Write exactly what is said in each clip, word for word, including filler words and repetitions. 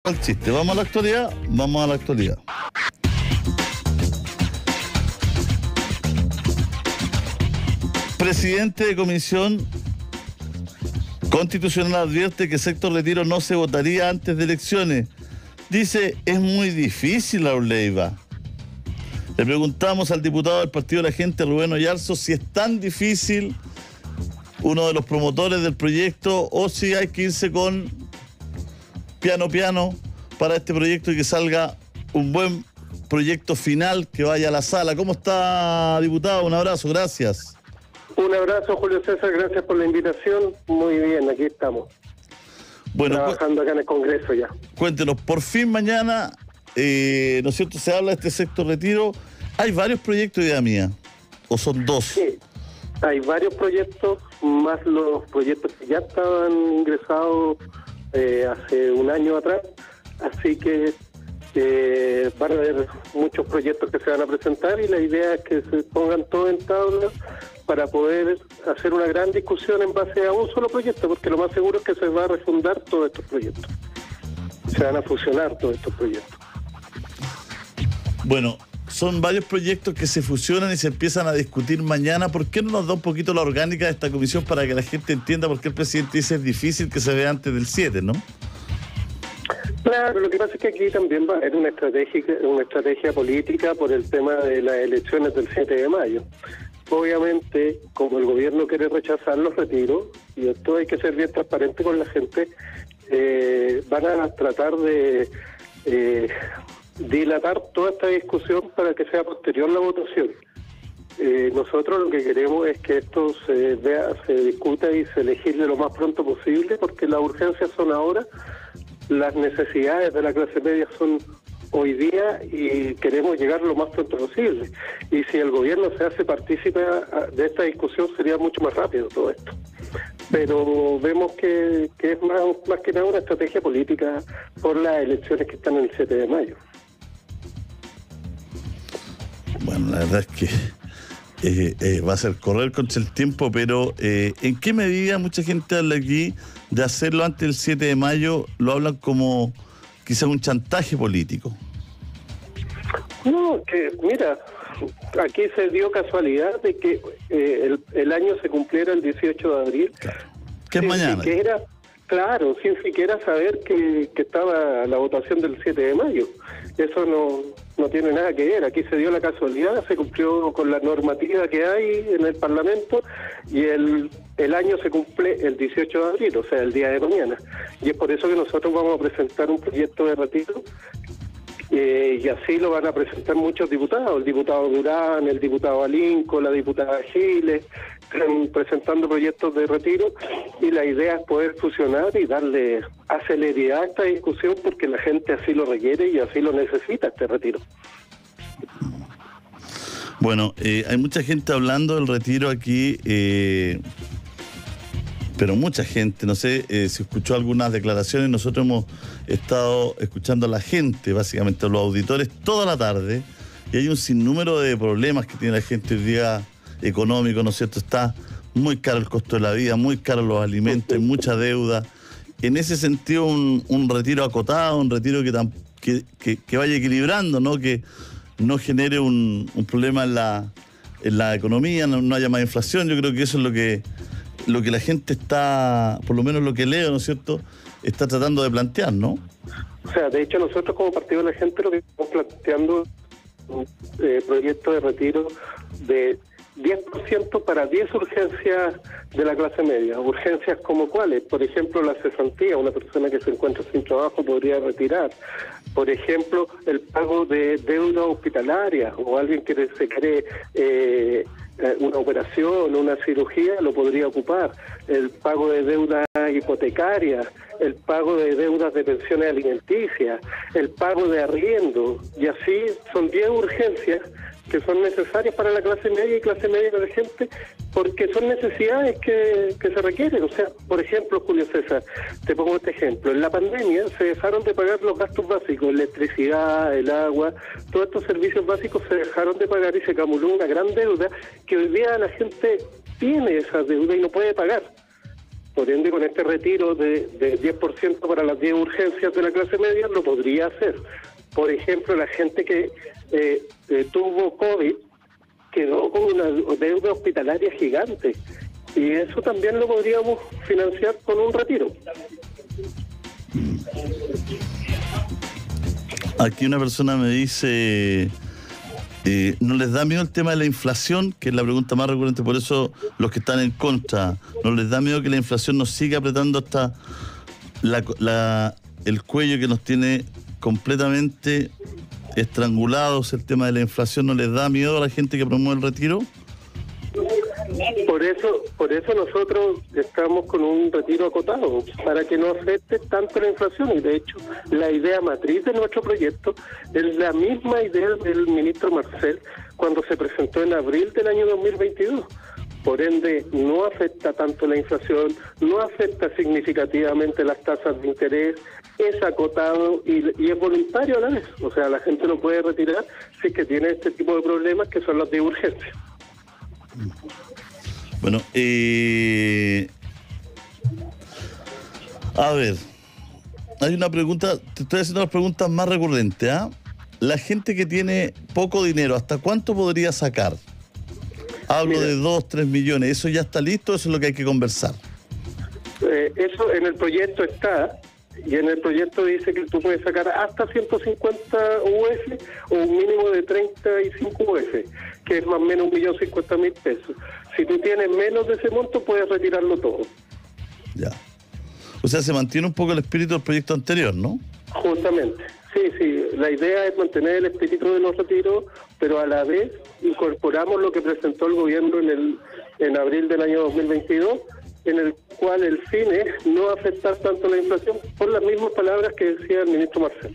El chiste, vamos a la actualidad, vamos a la actualidad. Presidente de Comisión Constitucional advierte que sector retiro no se votaría antes de elecciones. Dice, es muy difícil, Raúl Leiva. Le preguntamos al diputado del Partido de la Gente, Rubén Oyarzo, si es tan difícil, uno de los promotores del proyecto, o si hay que irse con piano piano para este proyecto y que salga un buen proyecto final que vaya a la sala. ¿Cómo está, diputado? Un abrazo, gracias. Un abrazo, Julio César, gracias por la invitación. Muy bien, aquí estamos. Bueno, trabajando acá en el Congreso ya. Cuéntenos, por fin mañana, eh, ¿no es cierto?, se habla de este sector retiro. Hay varios proyectos, idea mía, o son dos. Sí, hay varios proyectos, más los proyectos que ya estaban ingresados eh, hace un año atrás, así que eh, van a haber muchos proyectos que se van a presentar y la idea es que se pongan todos en tabla para poder hacer una gran discusión en base a un solo proyecto, porque lo más seguro es que se va a refundar todos estos proyectos. Se van a fusionar todos estos proyectos. Bueno, son varios proyectos que se fusionan y se empiezan a discutir mañana. ¿Por qué no nos da un poquito la orgánica de esta comisión para que la gente entienda por qué el presidente dice es difícil que se vea antes del siete, ¿no? Claro, lo que pasa es que aquí también va a haber una estrategia, una estrategia política por el tema de las elecciones del siete de mayo. Obviamente, como el gobierno quiere rechazar los retiros, y esto hay que ser bien transparente con la gente, eh, van a tratar de eh, dilatar toda esta discusión para que sea posterior la votación. Eh, nosotros lo que queremos es que esto se vea, se discuta y se legisle lo más pronto posible, porque las urgencias son ahora, las necesidades de la clase media son hoy día y queremos llegar lo más pronto posible. Y si el gobierno se hace partícipe de esta discusión sería mucho más rápido todo esto. Pero vemos que, que es más, más que nada una estrategia política por las elecciones que están en el siete de mayo. Bueno, la verdad es que eh, eh, va a ser correr contra el tiempo, pero eh, ¿en qué medida mucha gente habla aquí de hacerlo antes del siete de mayo? Lo hablan como quizás un chantaje político. No, que mira, aquí se dio casualidad de que eh, el, el año se cumpliera el dieciocho de abril. Claro. Que es mañana. Siquiera, claro, sin siquiera saber que, que estaba la votación del siete de mayo. Eso no, no tiene nada que ver. Aquí se dio la casualidad, se cumplió con la normativa que hay en el Parlamento y el, el año se cumple el dieciocho de abril, o sea, el día de mañana. Y es por eso que nosotros vamos a presentar un proyecto de retiro eh, y así lo van a presentar muchos diputados. El diputado Durán, el diputado Alinco, la diputada Giles, están presentando proyectos de retiro y la idea es poder fusionar y darle celeridad a esta discusión porque la gente así lo requiere y así lo necesita este retiro. Bueno, eh, hay mucha gente hablando del retiro aquí, eh, pero mucha gente, no sé eh, si escuchó algunas declaraciones. Nosotros hemos estado escuchando a la gente, básicamente a los auditores, toda la tarde, y hay un sinnúmero de problemas que tiene la gente hoy día económico, ¿no es cierto? Está muy caro el costo de la vida, muy caro los alimentos, hay mucha deuda. En ese sentido, un, un retiro acotado, un retiro que, tan, que, que, que vaya equilibrando, ¿no? Que no genere un, un problema en la, en la economía, no, no haya más inflación. Yo creo que eso es lo que, lo que la gente está, por lo menos lo que leo, ¿no es cierto?, está tratando de plantear, ¿no? O sea, de hecho nosotros como Partido de la Gente lo que estamos planteando un eh, proyecto de retiro de diez por ciento para diez urgencias de la clase media. Urgencias como cuáles, por ejemplo, la cesantía, una persona que se encuentra sin trabajo podría retirar. Por ejemplo, el pago de deuda hospitalaria o alguien que se quiere eh, una operación, una cirugía, lo podría ocupar. El pago de deuda hipotecaria, el pago de deudas de pensiones alimenticias, el pago de arriendo, y así son diez urgencias que son necesarias para la clase media y clase media de la gente, porque son necesidades que, que se requieren. O sea, por ejemplo, Julio César, te pongo este ejemplo. En la pandemia se dejaron de pagar los gastos básicos, electricidad, el agua, todos estos servicios básicos se dejaron de pagar y se acumuló una gran deuda que hoy día la gente tiene esa deuda y no puede pagar. Por ende, con este retiro de, de diez por ciento para las diez urgencias de la clase media, lo podría hacer. Por ejemplo, la gente que eh, eh, tuvo COVID quedó con una deuda hospitalaria gigante. Y eso también lo podríamos financiar con un retiro. Aquí una persona me dice, eh, ¿no les da miedo el tema de la inflación? Que es la pregunta más recurrente, por eso los que están en contra, ¿no les da miedo que la inflación nos siga apretando hasta la, la, el cuello que nos tiene completamente estrangulados? El tema de la inflación, ¿no les da miedo a la gente que promueve el retiro? Por eso, por eso nosotros estamos con un retiro acotado, para que no afecte tanto la inflación. Y de hecho, la idea matriz de nuestro proyecto es la misma idea del ministro Marcel cuando se presentó en abril del año dos mil veintidós. Por ende, no afecta tanto la inflación, no afecta significativamente las tasas de interés, es acotado y, y es voluntario a la vez. O sea, la gente lo puede retirar si es que tiene este tipo de problemas que son los de urgencia. Bueno, eh, a ver, hay una pregunta, te estoy haciendo las preguntas más recurrentes, ¿ah? ¿eh? La gente que tiene poco dinero, ¿hasta cuánto podría sacar? Hablo Mira, de dos, tres millones, ¿eso ya está listo? ¿Eso es lo que hay que conversar? Eh, eso en el proyecto está, y en el proyecto dice que tú puedes sacar hasta ciento cincuenta U F o un mínimo de treinta y cinco U F, que es más o menos un millón cincuenta mil pesos. Si tú tienes menos de ese monto, puedes retirarlo todo. Ya. O sea, se mantiene un poco el espíritu del proyecto anterior, ¿no? Justamente. Sí, sí. La idea es mantener el espíritu de los retiros, pero a la vez incorporamos lo que presentó el gobierno en el en abril del año dos mil veintidós, en el cual el fin es no afectar tanto la inflación, por las mismas palabras que decía el ministro Marcel.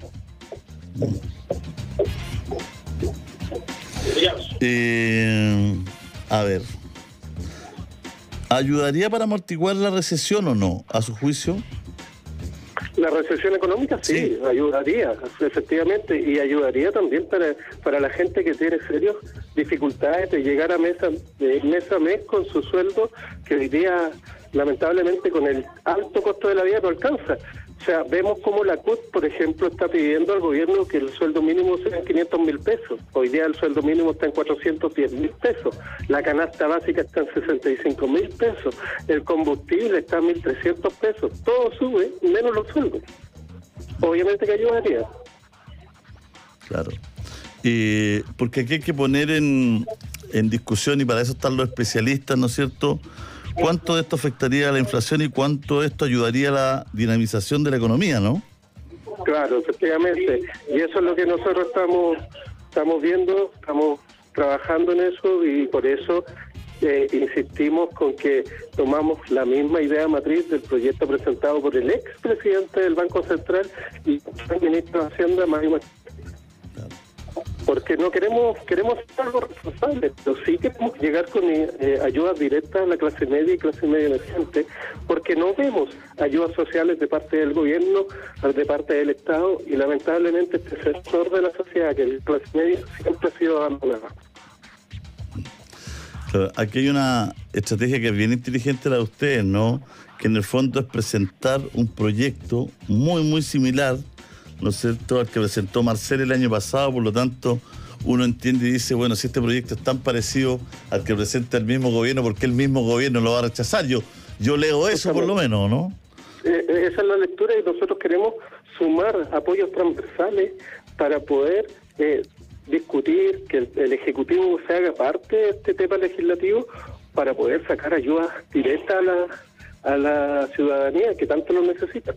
Eh, a ver, ¿ayudaría para amortiguar la recesión o no, a su juicio? La recesión económica sí, sí, ayudaría, efectivamente, y ayudaría también para, para la gente que tiene serias dificultades de llegar a mesa, de mes a mes con su sueldo, que hoy día, lamentablemente, con el alto costo de la vida no alcanza. O sea, vemos como la C U T, por ejemplo, está pidiendo al gobierno que el sueldo mínimo sea en quinientos mil pesos. Hoy día el sueldo mínimo está en cuatrocientos diez mil pesos. La canasta básica está en sesenta y cinco mil pesos. El combustible está en mil trescientos pesos. Todo sube, menos los sueldos. Obviamente que ayudaría. Claro. Eh, porque aquí hay que poner en, en discusión, y para eso están los especialistas, ¿no es cierto?, ¿cuánto de esto afectaría a la inflación y cuánto esto ayudaría a la dinamización de la economía, no? Claro, efectivamente. Y eso es lo que nosotros estamos estamos viendo, estamos trabajando en eso, y por eso eh, insistimos con que tomamos la misma idea matriz del proyecto presentado por el ex presidente del Banco Central y el ministro de Hacienda, Mario Marcel. Porque no queremos queremos ser algo responsable, pero sí queremos llegar con eh, ayudas directas a la clase media y clase media emergente, porque no vemos ayudas sociales de parte del gobierno, de parte del Estado, y lamentablemente este sector de la sociedad, que es la clase media, siempre ha sido abandonado. Claro, aquí hay una estrategia que es bien inteligente la de ustedes, ¿no? Que en el fondo es presentar un proyecto muy, muy similar, ¿no es cierto?, al que presentó Marcel el año pasado. Por lo tanto, uno entiende y dice, bueno, si este proyecto es tan parecido al que presenta el mismo gobierno, ¿por qué el mismo gobierno lo va a rechazar? Yo, yo leo eso, por lo menos, ¿no? Eh, esa es la lectura, y nosotros queremos sumar apoyos transversales para poder eh, discutir, que el, el Ejecutivo se haga parte de este tema legislativo, para poder sacar ayudas directas a la, a la ciudadanía que tanto lo necesita.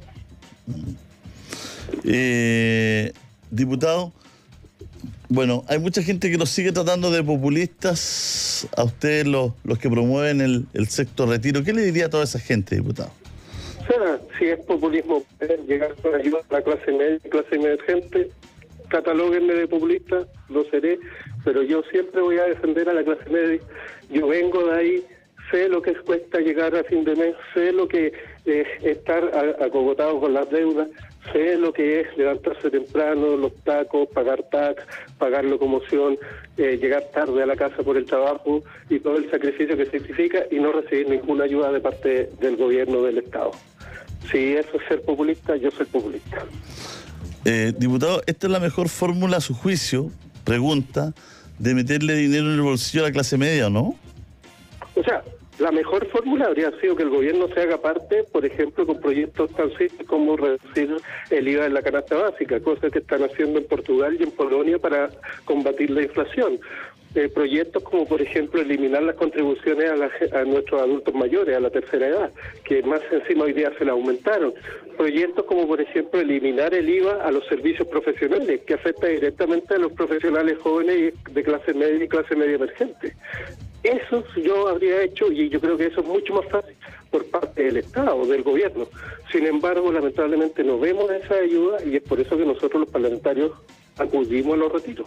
Eh, diputado, bueno, hay mucha gente que nos sigue tratando de populistas, a ustedes los, los que promueven el, el sexto retiro. ¿Qué le diría a toda esa gente, diputado? O sea, si es populismo poder llegar con ayuda a la clase media, clase emergente, catalóguenme de populista, lo seré, pero yo siempre voy a defender a la clase media. Yo vengo de ahí, sé lo que cuesta llegar a fin de mes, sé lo que es estar acogotado con las deudas, sé lo que es levantarse temprano, los tacos, pagar tax, pagar locomoción, eh, llegar tarde a la casa por el trabajo y todo el sacrificio que significa y no recibir ninguna ayuda de parte del gobierno del Estado. Si eso es ser populista, yo soy populista. Eh, diputado, ¿esta es la mejor fórmula a su juicio, pregunta, de meterle dinero en el bolsillo a la clase media o no? O sea, la mejor fórmula habría sido que el gobierno se haga parte, por ejemplo, con proyectos tan simples como reducir el I V A en la canasta básica, cosas que están haciendo en Portugal y en Polonia para combatir la inflación. Eh, proyectos como, por ejemplo, eliminar las contribuciones a, la, a nuestros adultos mayores, a la tercera edad, que más encima hoy día se la aumentaron. Proyectos como, por ejemplo, eliminar el I V A a los servicios profesionales, que afecta directamente a los profesionales jóvenes de clase media y clase media emergente. Eso yo habría hecho, y yo creo que eso es mucho más fácil por parte del Estado, del gobierno. Sin embargo, lamentablemente no vemos esa ayuda y es por eso que nosotros los parlamentarios acudimos a los retiros.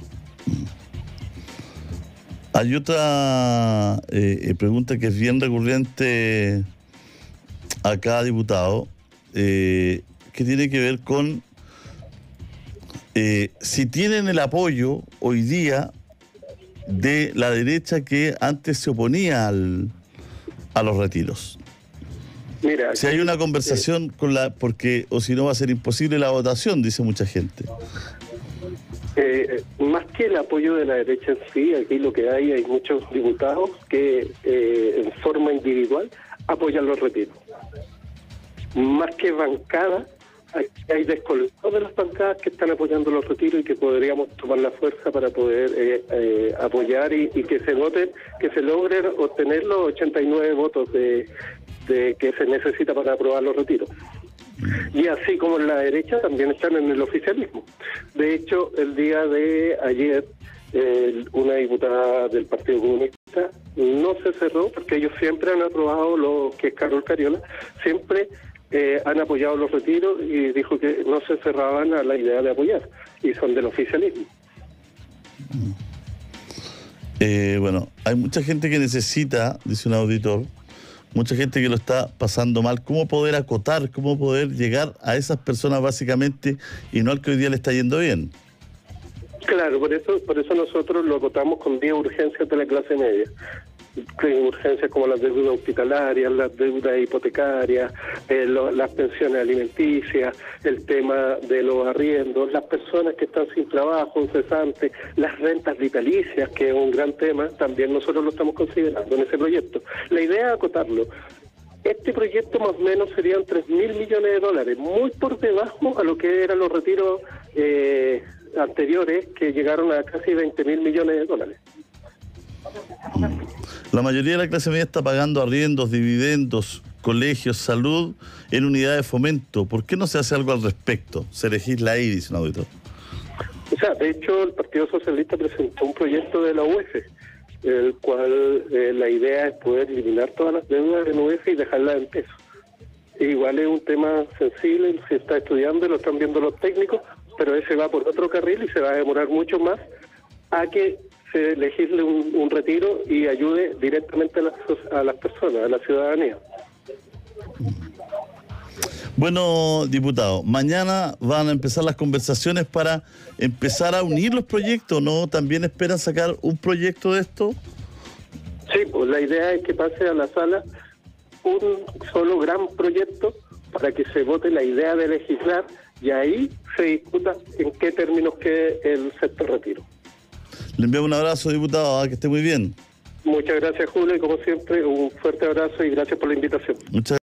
Hay otra eh, pregunta que es bien recurrente acá, diputado, eh, que tiene que ver con eh, si tienen el apoyo hoy día de la derecha que antes se oponía al, a los retiros. Mira, si hay una conversación eh, con la, porque o si no va a ser imposible la votación, dice mucha gente. Eh, más que el apoyo de la derecha en sí, aquí lo que hay, hay muchos diputados que eh, en forma individual apoyan los retiros. Más que bancada, hay, hay descolgados de las bancadas que están apoyando los retiros y que podríamos tomar la fuerza para poder eh, eh, apoyar y, y que se voten, que se logren obtener los ochenta y nueve votos de, de que se necesita para aprobar los retiros. Y así como en la derecha también están en el oficialismo. De hecho, el día de ayer, eh, una diputada del Partido Comunista no se cerró, porque ellos siempre han aprobado lo que es Carol Cariola, siempre eh, han apoyado los retiros y dijo que no se cerraban a la idea de apoyar, y son del oficialismo. Eh, bueno, hay mucha gente que necesita, dice un auditor, mucha gente que lo está pasando mal. ¿Cómo poder acotar, cómo poder llegar a esas personas básicamente y no al que hoy día le está yendo bien? Claro, por eso por eso nosotros lo acotamos con diez urgencias de la clase media. Urgencias como las deudas hospitalarias, las deudas hipotecarias, eh, lo, las pensiones alimenticias, el tema de los arriendos, las personas que están sin trabajo, cesantes, las rentas vitalicias, que es un gran tema, también nosotros lo estamos considerando en ese proyecto. La idea es acotarlo. Este proyecto más o menos serían tres mil millones de dólares, muy por debajo a lo que eran los retiros eh, anteriores, que llegaron a casi veinte mil millones de dólares. La mayoría de la clase media está pagando arriendos, dividendos, colegios, salud en unidades de fomento. ¿Por qué no se hace algo al respecto? Se legisla ahí, dice un auditor. O sea, de hecho, el Partido Socialista presentó un proyecto de la U E F, el cual eh, la idea es poder eliminar todas las deudas de la U E F y dejarlas en pesos. Igual es un tema sensible, se está estudiando, lo están viendo los técnicos, pero ese va por otro carril y se va a demorar mucho más a que se legisle un, un retiro y ayude directamente a las, a las personas, a la ciudadanía. Bueno, diputado, mañana van a empezar las conversaciones para empezar a unir los proyectos, ¿no? ¿También esperan sacar un proyecto de esto? Sí, pues la idea es que pase a la sala un solo gran proyecto para que se vote la idea de legislar y ahí se discuta en qué términos quede el sector retiro. Le envío un abrazo, diputado, que esté muy bien. Muchas gracias, Julio, y como siempre, un fuerte abrazo y gracias por la invitación. Muchas